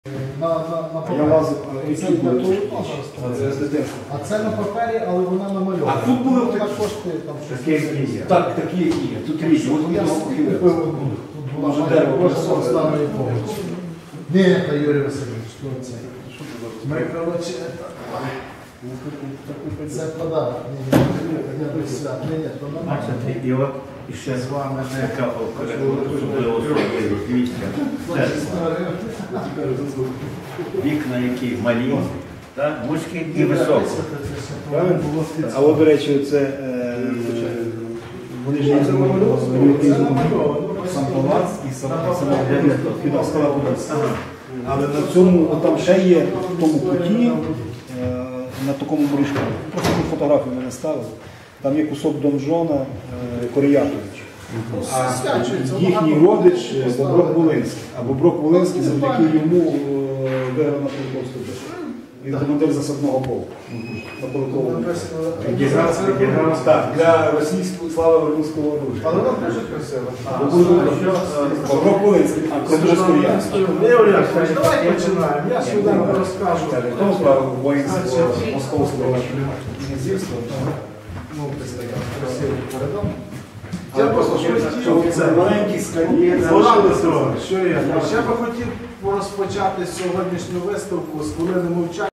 Я лазив, а це на папері, але вона намальована. А тут були такі, які є. Так, такі, які є. Тут різні. Я купив одну. Тут була майже останньої помочі. Ні, та Юрій Васильович, що це? Ми, коротше, це подарок. Я до свят. Ні, то нормально. І от ще з вами така особлива особливість. Вікна, які малі, вузькі і високі. А от, до речі, це вони ж є сам палац і сам але на цьому, там ще є в тому куті, на такому морішку, просто тут фотографію мене ставили, там є кусок донжона Коріятович. А їхній родич Боброк Волинський. А Боброк Волинський завдяки йому виграв на Полтавську битву. Він командир засадного полку на Полковому. Так, для російського слави руського оружия. Але вона дуже красива. Боброк Волинський, це дуже скоріянський. Давай починаємо. Я швиденько розкажу. Хто справив воїнство московського князівства? Ну, це така красивий передом. Я просто щось це маленький скар'єр. Що я? Я би хотів розпочати сьогоднішню виставку з хвилини мовчання.